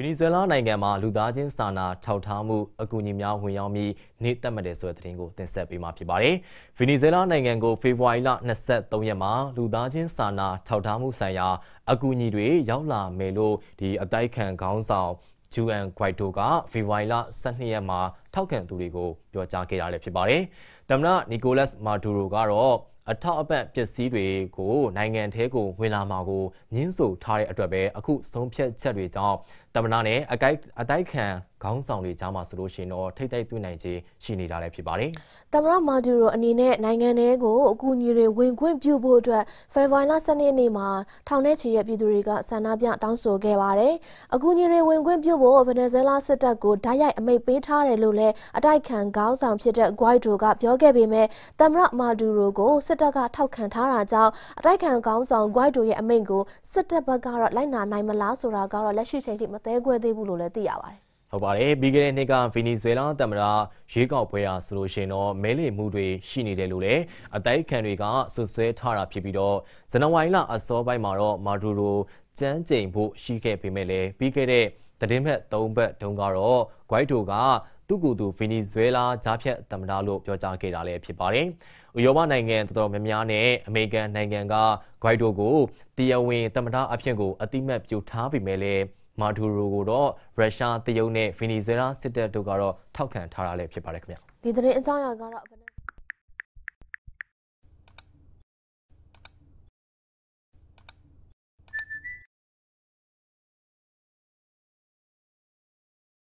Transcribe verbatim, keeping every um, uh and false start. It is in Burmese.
Venezuela နိုင်ငံမှာလူသားချင်းစာနာထောက်ထားမှုအကူအညီများဝင်ရောက်ပြီးနေ့သက်မှတ်တဲ့ဆိုတဲ့သတင်းကိုတင်ဆက်ပေးမှာဖြစ်ပါတယ်။ Venezuela နိုင်ငံကိုဖေဖော်ဝါရီလ၂၃ရက်မှာလူသားချင်းစာနာထောက်ထားမှုဆိုင်ရာအကူအညီတွေရောက်လာမယ်လို့ဒီအတိုက်ခံခေါင်းဆောင်ဂျူအန်ဂွိုက်တိုကဖေဖော်ဝါရီလ၁၂ရက်မှာထောက်ခံသူတွေကိုပြောကြားခဲ့တာလည်းဖြစ်ပါတယ်။သမ္မတနီကိုလတ်မာဒူရိုကတော့အထောက်အပံ့ပစ္စည်းတွေကိုနိုင်ငံထဲကိုဝင်လာမှာကိုညှင်းဆိုထားတဲ့အတွက်ပဲအခုဆုံးဖြတ်ချက်တွေကြောင့်သမ္မတနဲ့အတိုက်အတိုက်ခံခေါင်းဆောင်တွေကြားမှာဆိုလို့ရှိရင်တော့ထိတ်တိုက်တွေ့နိုင်ခြင်းရှိနေတာလည်းဖြစ်ပါတယ်။သမ္မတမာဒူရိုအနေနဲ့နိုင်ငံထဲကိုအကူအညီတွေဝင်ခွင့်ပြုဖို့အတွက်ဖေဖော်ဝါရီလ၁၂ရက်နေ့မှာထောင်ထဲချီတဲ့ပြည်သူတွေကဆန္ဒပြတောင်းဆိုခဲ့ပါတယ်။အကူအညီတွေဝင်ခွင့်ပြုဖို့ဗင်နီဇွဲလားစစ်တပ်ကိုဓာတ်ရိုက်အမိန့်ပေးထားတယ်လို့လည်းအတိုက်ခံခေါင်းဆောင်ဖြစ်တဲ့ဂွိုက်တိုကပြောခဲ့ပေမဲ့သမ္မတမာဒူရိုကိုစစ်တပ်ကထောက်ခံထားတာကြောင့်အတိုက်ခံခေါင်းဆောင်ဂွိုက်တိုရဲ့အမိန့်ကိုစစ်တပ်ဘက်ကတော့လိုက်နာနိုင်မလားဆိုတာကတော့လက်ရှိချိန်ထိမသဲကွဲသေးဘူးလို့လည်းသိရပါတယ်။ဟုတ်ပါတယ်ပြီးခဲ့တဲ့နှစ်ကဗီနီဇွဲလားသမ္မတရွေးကောက်ပွဲရာဆိုလို့ရှိရင်တော့မဲလိမ်မှုတွေရှိနေတယ်လို့လည်းအတိုက်ခံတွေကဆွဆွဲထားတာဖြစ်ပြီးတော့ဇန်နဝါရီလအစောပိုင်းမှာတော့မာဒူရိုကြမ်းကြိမ်ဖို့ရှိခဲ့ပေမဲ့လည်းပြီးခဲ့တဲ့သတင်းပတ်သုံးပတ်တုန်းကတော့ဂွိုက်တိုကသူ့ကိုယ်သူဗီနီဇွဲလားဂျားဖြတ်သမ္မတလို့ပြောကြားခဲ့တာလည်းဖြစ်ပါတယ်။ဥရောပနိုင်ငံတော်တော်များများနဲ့အမေရိကန်နိုင်ငံကဂွိုက်တိုကိုတရားဝင်သမ္မတအဖြစ်ကိုအတိမတ်ပြုထားပေမဲ့လည်းမာဒူရိုကိုတော့ရုရှားတရုတ်နဲ့ဗီနီဇွဲလားစစ်တပ်တို့ကတော့ထောက်ခံထားတာလည်းဖြစ်ပါတယ်ခင်ဗျ။ဒီသတင်းအကြောင်းအရာကတော့